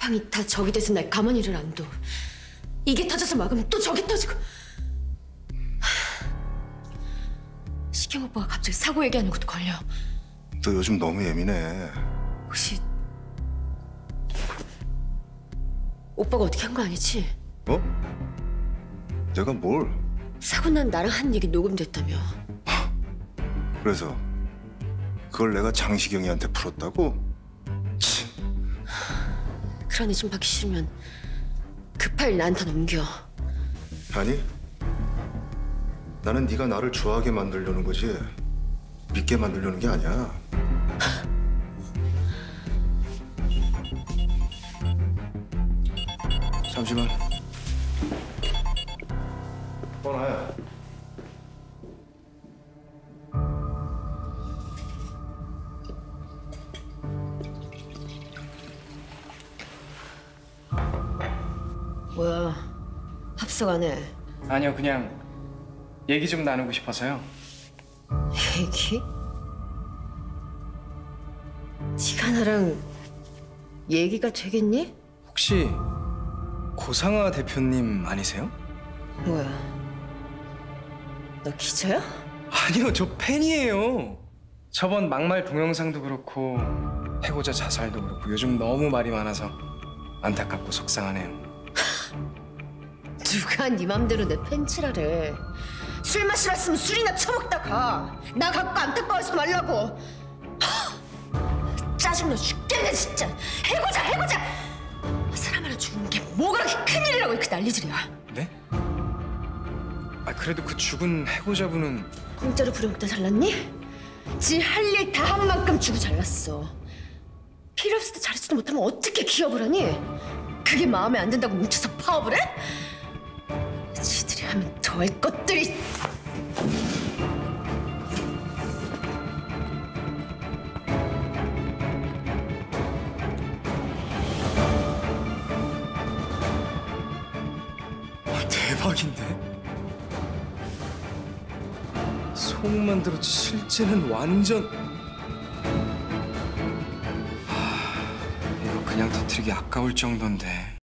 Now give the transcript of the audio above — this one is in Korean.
사방이 다 적이 돼서 날 가만히를 안 둬. 이게 터져서 막으면 또 저기 터지고. 식경 오빠가 갑자기 사고 얘기하는 것도 걸려. 너 요즘 너무 예민해. 혹시 오빠가 어떻게 한 거 아니지? 어? 내가 뭘? 사고 난 나랑 한 얘기 녹음됐다며. 그래서 그걸 내가 장시경이한테 풀었다고? 치. 그러니 좀 받기 싫으면 그 파일 나한테 넘겨. 아니, 나는 네가 나를 좋아하게 만들려는 거지 믿게 만들려는 게 아니야. 잠시만. 나야. 뭐야, 합석 안 해? 아니요, 그냥 얘기 좀 나누고 싶어서요. 얘기? 네가 나랑 얘기가 되겠니? 혹시 고상화 대표님 아니세요? 뭐야, 너 기자야? 아니요, 저 팬이에요. 저번 막말 동영상도 그렇고 해고자 자살도 그렇고 요즘 너무 말이 많아서 안타깝고 속상하네요. 누가 네 맘대로 내 팬치라래. 술 마시러 왔으면 술이나 처먹다 가. 나 갖고 안타까워서 말라고. 짜증나 죽겠네 진짜. 해고자. 사람 하나 죽는 게 뭐가 그렇게 큰일이라고 이렇게 난리질이야. 네? 아, 그래도 그 죽은 해고자분은 공짜로 부려먹다 잘났니? 지 할 일 다 한 만큼 주고 잘났어. 필요 없을 때 잘하지도 못하면 어떻게 기업을 하니? 그게 마음에 안 든다고 뭉쳐서 파업을 해? 지들이 하면 더할 것들이. 대박인데? 소문만 들었지 실제는 완전... 이거 그냥 터뜨리기 아까울 정도인데...